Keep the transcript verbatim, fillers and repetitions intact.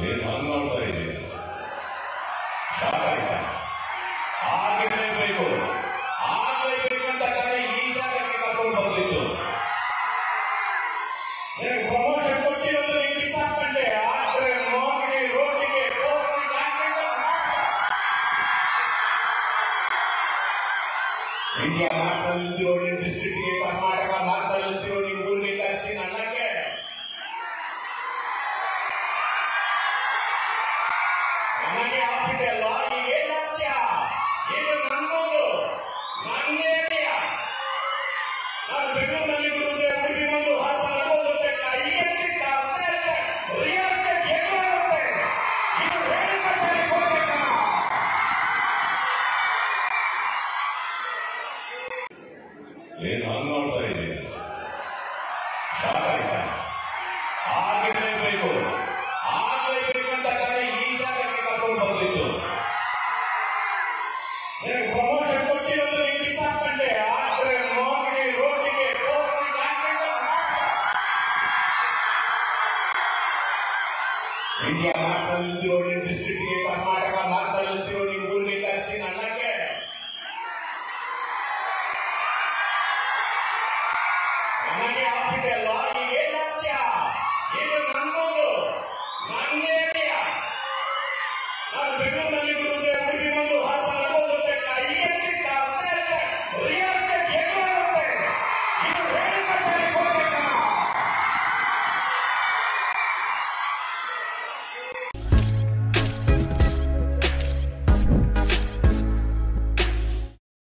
ಏನು ಹಂಗ್ ನೋಡ್ತಾ ಇದೆ ಶಾಕ್ ಆಯ್ತಾ? ಆಗಿರ್ಲೇಬೇಕು, ಆಗ್ಲೇಬೇಕಂತ ತಾನೇ ಈ ಜಾಗಕ್ಕೆ ಕರ್ಕೊಂಡು ಬಂದಿತ್ತು. ಪ್ರಮೋಷನ್ ಕೊಟ್ಟಿರೋದು ಈ ಡಿಪಾರ್ಟ್ಮೆಂಟ್. ಆದ್ರೆ ಮೋಗಡಿ ರೋಟಿಗೆ ಇಂಡಿಯಾ ಮ್ಯಾಪ್ ನಿಂತಿರೋ ನಿಮ್ ಡಿಸ್ಟ್ರಿಕ್ಟ್ಗೆ, ಕರ್ನಾಟಕ ಮ್ಯಾಪ್ ನಿಂತಿರೋ ನಿಮ್ ಊರಿಗೆ ಕರೆಸಿ ನನ್ನಕ್ಕೆ ನನಗೆ ಆಗ್ಬಿಟ್ಟೆ ಅಲ್ವಾ? ಈಗ ಏನ್ ಮಾಡ್ತೀಯ? ಇದು ನನ್ನದು, ನನ್ನ ಏರಿಯಾ. ನಾನು ಬೆಂಗಳೂರಿನಲ್ಲಿ ಗುರುದ್ರೆ ಉಡುಪಿ ಬಂದು ಹಾಕೊಂಡು ನಗೋಗುತ್ತೆ. ಈಗ ಸಿಕ್ಕ ಅರ್ಥ ಇದೆ, ರಿಯಲ್ ಎಸ್ಟೇಟ್ ಎದುರಾಗುತ್ತೆ. ಇದು ರೇಣುಕಾ ಚಾರಿ ಹೋಗ್ಬೇಕ. ಏನು ಹಂಗ್ ನೋಡ್ತಾ ಇದೆ ಶಾಕ್ ಆಯ್ತಾ? ಆಗಿರ್ಲೇಬೇಕು, ಆಗ್ಲೇಬೇಕಂತ ತಾನೇ ಈ ಜಾಗಕ್ಕೆ ಕರ್ಕೊಂಡು ಬಂದಿತ್ತು. ಪ್ರಮೋಷನ್ ಕೊಟ್ಟಿರೋದು ಈ ಡಿಪಾರ್ಟ್ಮೆಂಟ್. ಆದ್ರೆ ಮೋಗಡಿ ರೋಟಿಗೆ ಇಂಡಿಯಾ ಮ್ಯಾಪ್ ನಿಂತಿರೋ ನಿಮ್ ಡಿಸ್ಟ್ರಿಕ್ಟ್ಗೆ, ಕರ್ನಾಟಕ ಮ್ಯಾಪ್ ನಿಂತಿರೋ ನಿಮ್ ಊರಿಗೆ ಕರೆಸಿ ನನ್ನಕ್ಕೆ ನನಗೆ